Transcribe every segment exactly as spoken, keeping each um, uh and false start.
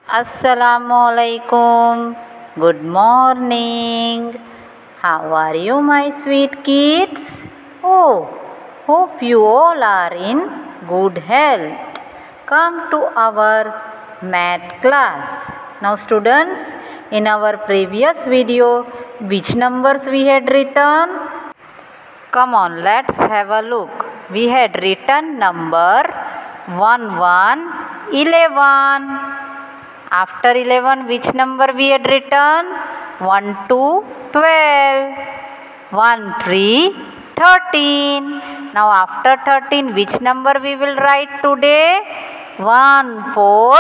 Assalamualaikum. Good morning. How are you, my sweet kids? Oh, hope you all are in good health. Come to our math class. Now, students, in our previous video, which numbers we had written? Come on, let's have a look. We had written number one, one, eleven. After eleven, which number we had written? one, two, twelve. one, three, thirteen. Now after thirteen, which number we will write today? one, four,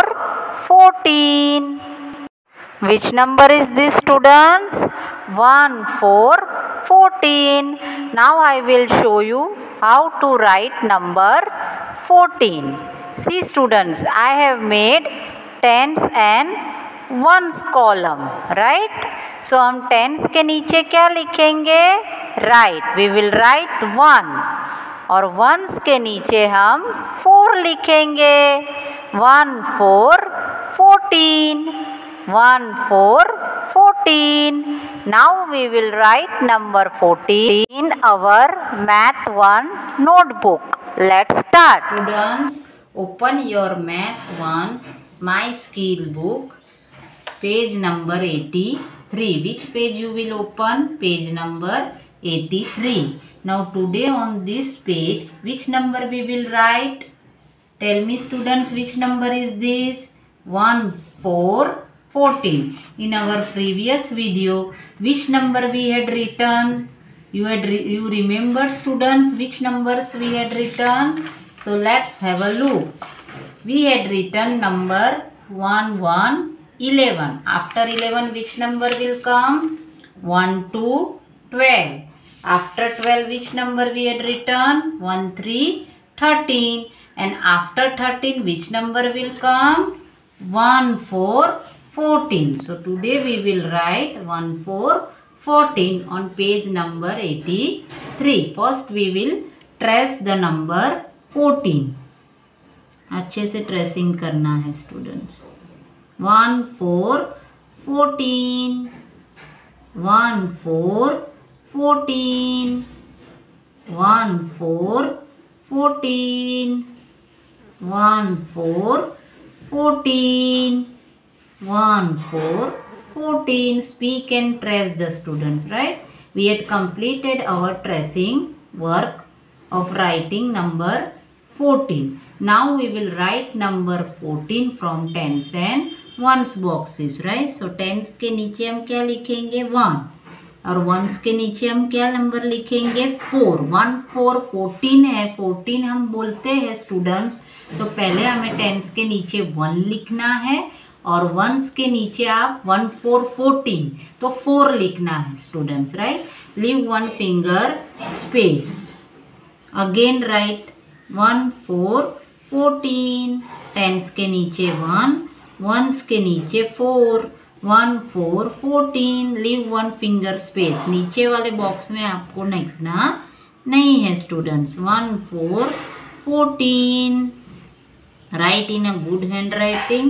fourteen. Which number is this, students? one, four, fourteen. Now I will show you how to write number fourteen. See, students, I have made tens and ones column, right? So हम tens के नीचे क्या लिखेंगे? Right, we will write one. और ones के नीचे हम four लिखेंगे. one, four, fourteen. one, four, fourteen. Now we will write number fourteen in our math one notebook. Let's start. Students, open your math one My Skill book, page number eighty-three. Which page you will open? Page number eighty-three. Now today on this page, which number we will write? Tell me, students, which number is this? one, four, fourteen. In our previous video, which number we had written? You had re you remember, students, which numbers we had written? So let's have a look. We had written number one, one, eleven. After eleven, which number will come? one, two, twelve. After twelve, which number we had written? one, three, thirteen. And after thirteen, which number will come? one, four, fourteen. So today we will write one, four, fourteen on page number eighty-three. First we will trace the number fourteen. अच्छे से tracing करना है students. One four fourteen. One four fourteen. One four fourteen. One four fourteen. One four fourteen. Speak and trace the students, right? We had completed our tracing work of writing number fourteen. Now we will write number fourteen from tens and ones boxes, right? So tens के नीचे हम क्या लिखेंगे? one. और ones के नीचे हम क्या नंबर लिखेंगे? four. one, four, fourteen है. fourteen हम बोलते हैं स्टूडेंट्स. तो पहले हमें tens के नीचे one लिखना है और ones के नीचे आप one, four, fourteen. तो four लिखना है students, right? Leave one finger space. Again write one, four, fourteen. tens के नीचे one, ones के नीचे four. one, four, fourteen. Leave one finger space. नीचे वाले बॉक्स में आपको लिखना नहीं है students. one, four, fourteen. Write in a good handwriting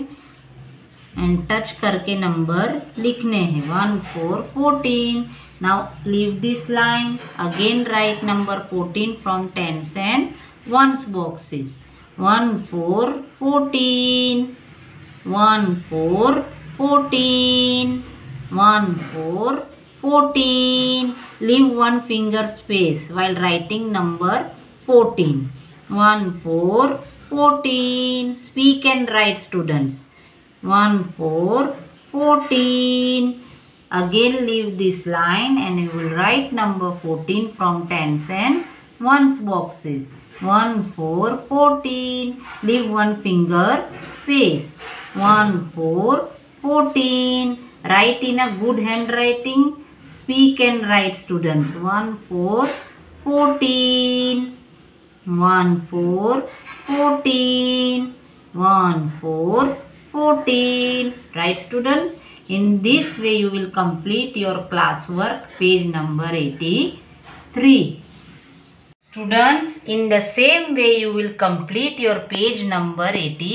and touch करके नंबर लिखने हैं. one, four, fourteen. Now leave this line. Again write number fourteen from tens and ones boxes. one, four, fourteen. one, four, fourteen. one, four, fourteen. Leave one finger space while writing number fourteen. one, four, fourteen. Speak and write, students. one, four, fourteen. Again leave this line and you will write number fourteen from tens and ones boxes. one, four, fourteen. Leave one finger space. one, four, fourteen. Write in a good handwriting. Speak and write, students. one, four, fourteen. one, four, fourteen. one, four, fourteen. Right, students? In this way you will complete your classwork, page number eighty-three. Students, in the same way you will complete your page number eighty-four.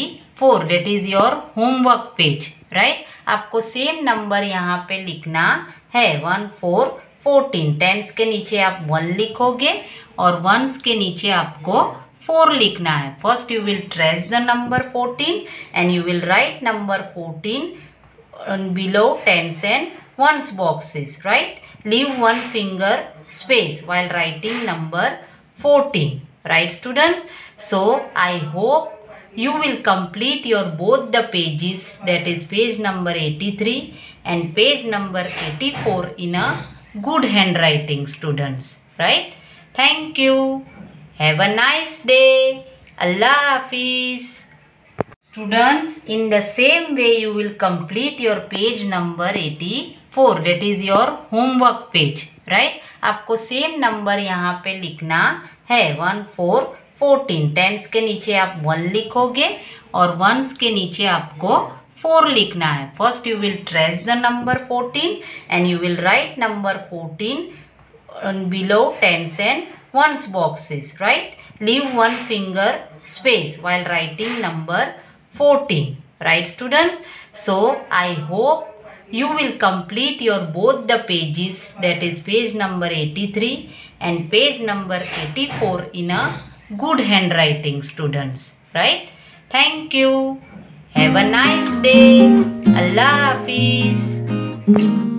Four, that is your homework page, right? आपको same number यहाँ पे लिखना है, one four fourteen. Tense के नीचे आप one लिखोगे और वंस के नीचे आपको फोर लिखना है. First you will trace the number fourteen and you will write number fourteen below tens and ones boxes, right? Leave one finger space while writing number fourteen, right students? So I hope you will complete your both the pages, that is page number eighty-three and page number eighty-four in a good handwriting, students, right? Thank you. Have a nice day. Allah Hafiz. Students, in the same way you will complete your page number eighty-four, that is your homework page, right? आपको same number यहाँ पे लिखना है, one four fourteen. Tense के नीचे आप one लिखोगे और वंस के नीचे आपको फोर लिखना है. First you will trace the number fourteen and you will write number fourteen below tens and ones boxes, right? Leave one finger space while writing number fourteen, right students? So I hope you will complete your both the pages, that is page number eighty-three and page number eighty-four in a good handwriting, students, right? Thank you. Have a nice day. Allah Hafiz.